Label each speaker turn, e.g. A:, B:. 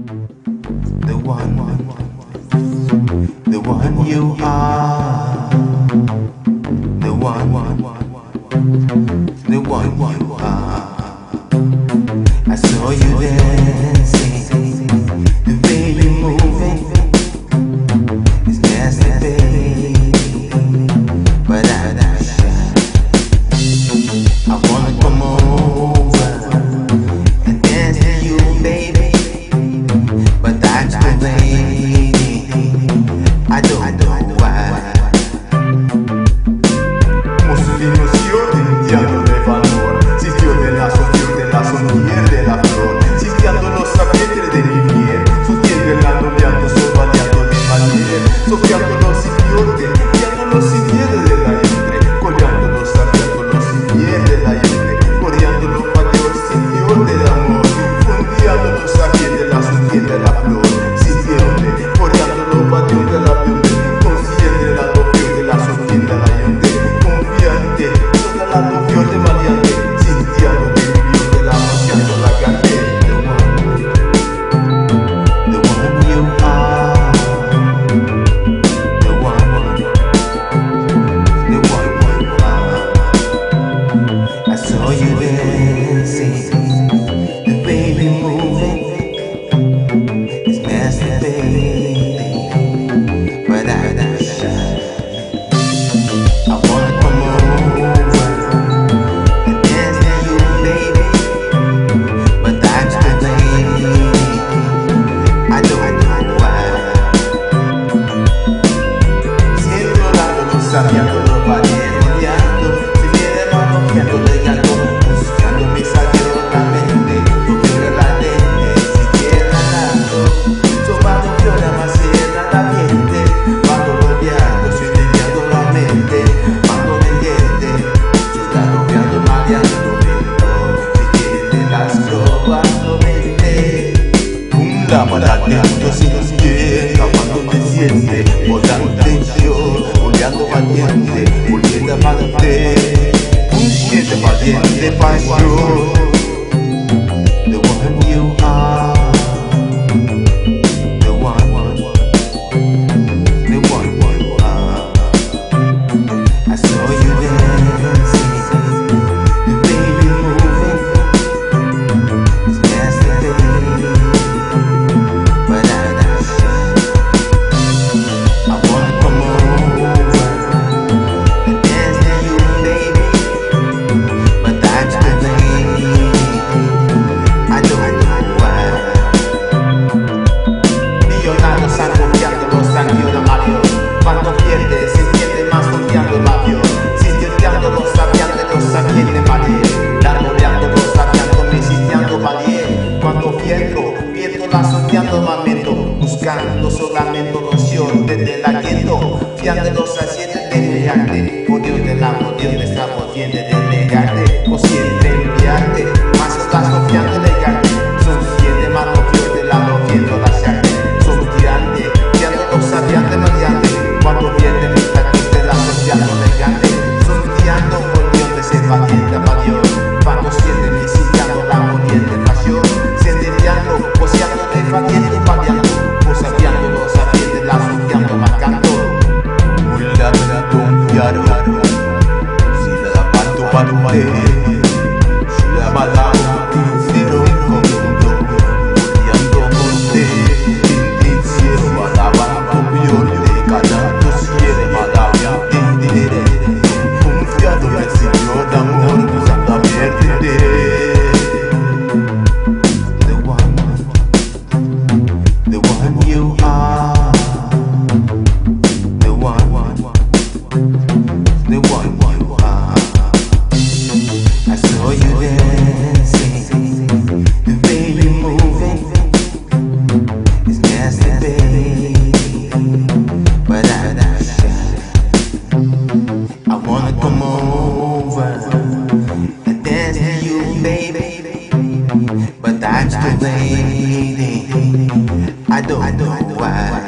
A: the one you are, the one you are. I saw you dancing, the way you moving, it's nasty, baby, but I'm not shy. I wanna come over and dance with you, baby, but that's the way. I don't know why.
B: Muslimos diablo de valor, sitio de la sonier de la flor, sitiando los sapientes de mi miel, sostiendo el llanto, sobaleando de manier, sofiando los idiotes, guiando los simientes de la entre, coleando los sapientos, los simientes de la entre, coreando los patios, sitios del amor, fundiando los sapientes, la sonier de la flor, sitiendo, coreando los patios de la flor, consciente de la doble de la sonier de la entre, confiante, toda la doble de maleante, sintiendo de mi de la marchando la cante.
A: The one you are, the one you are. I saw you dancing, the baby moving, it's nasty, baby, but I'm not shy. I wanna come over and dance with you, baby, but that's the way. I don't know why.
B: Siento dando los sabiando los variando, si viene manoteando legando, buscando me salió la mente, toquero la lente, si quiere nadando, tomando flora más en la mente, cuando rodeando, estoy limpiando la mente, cuando me diente, se está rodeando, mareando, si quiere las probando mente, un lámpara dentro sin pie, cuando me siente, volando tensión, oleando valiente, volviendo amante, un siete valiente pasión.
A: The one you are, the one you are. I saw you dancing, the baby moving, it's nasty, baby, but I'm not shy. I wanna come over and dance with you, baby, but that's the way. I don't know why.
B: Millonarios están confiando los años de Mario. Cuando pierde, se entiende más confiando el labio. Sintiendo los sabientes Mario. Largoleando los sabiando, me sintiendo Mario. Cuando viento la soñando mamento. Buscando solamente noción desde el aliento. Fiando los asientos de negarte. Por Dios del amor, Dios te está volviendo de negarte. O siempre enviarte. Más estás confiando en negarte. Son siete manos Dios del amor, viendo la sangre. Son tirantes, guiando los sabiantes mediante. Cuando viene mi taquiste la sociando elegante. Son guiando por Dios de ser valiente para Dios. Cuando siente mi sitiando la muriente pasión. Siente guiando, poseando de valiente variando. Poseando los sabientes, la sociando marcando.
A: Mulla don yaro, si la pato pate, si la mala zero condo, odiando monte, tin cielo alabando viole, cantando cielo malaria, tindere, confiado en el Señor de amor, usando a verte. The one you are, the one you are. I saw you dancing, the baby moving, it's nasty, baby, but I'm not shy. I wanna come over and dance with you, baby, but that's the way. I don't know why.